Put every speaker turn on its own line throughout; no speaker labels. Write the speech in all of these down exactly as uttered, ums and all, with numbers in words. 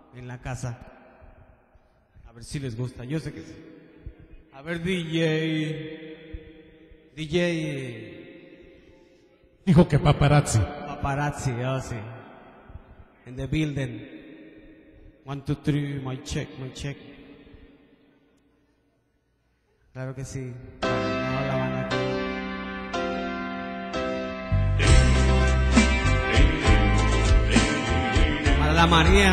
en la casa. A ver si les gusta, yo sé que sí. A ver, D J. D J.
Dijo que paparazzi.
Paparazzi, oh sí. In the building. One, two, three, my check, my check. Claro que sí. No la van aquí. Para la María.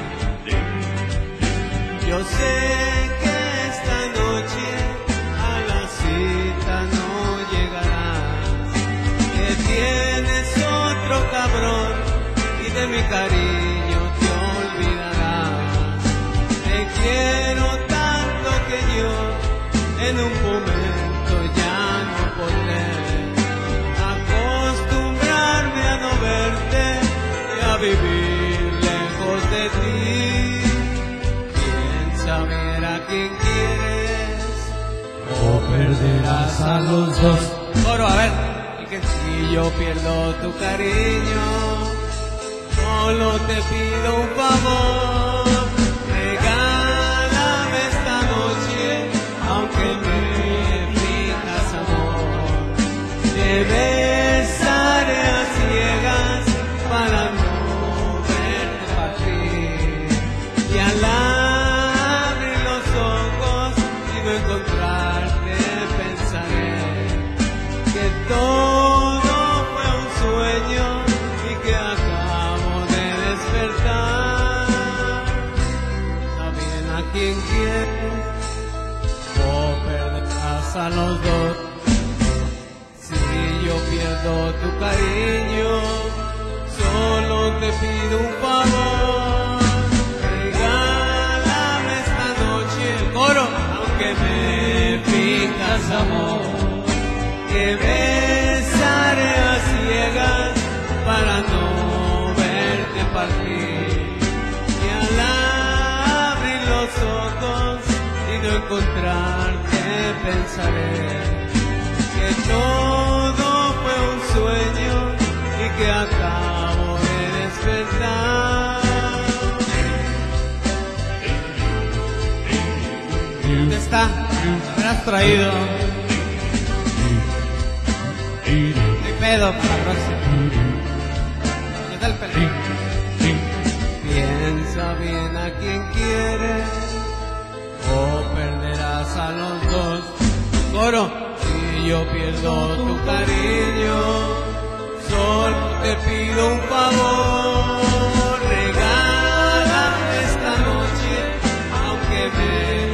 Yo sé que esta noche a la cita no llegarás, que tienes otro cabrón y de mi cariño te olvidarás. Te quiero tanto que yo en un momento ya no podré acostumbrarme a no verte y a vivir lejos de ti. Saber a quién quieres o perderás a los dos. Coro, a ver. Y que si yo pierdo tu cariño, solo te pido un favor. Regálame esta noche, aunque me finjas amor. Te besaré a ciegas para no verte partir. Y a la encontrarte pensaré que todo fue un sueño y que acabo de despertar. Saben a quién quieres o perderás a los dos. Si yo pierdo tu cariño, solo te pido un favor. Regálame esta noche el coro. Que me finjas amor, que besaré a ciegas para no verte partir. Y al abrir los ojos y no encontrarte pensaré que todo fue un sueño y que acabo de despertar. ¿Dónde está? Me has traído. Ni pedo para la próxima. ¿Qué tal, pelín? Piensa bien a quién quieres o perderás a los dos. Coro. Si yo pierdo tu cariño, solo te pido un favor. Regálame esta noche, aunque me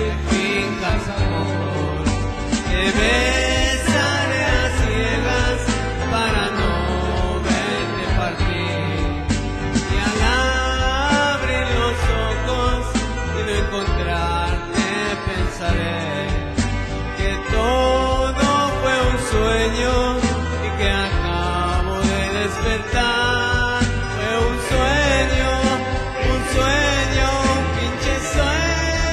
amor, que besaré a ciegas para no verte partir. Y al abrir los ojos y no encontrarte pensaré que todo fue un sueño y que acabo de despertar. Fue un sueño, un sueño, un pinche sueño.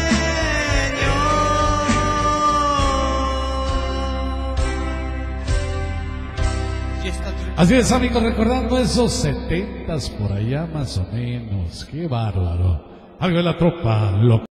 Así es, amigos, recordando esos setentas por allá más o menos. Qué bárbaro. Algo de la tropa loca.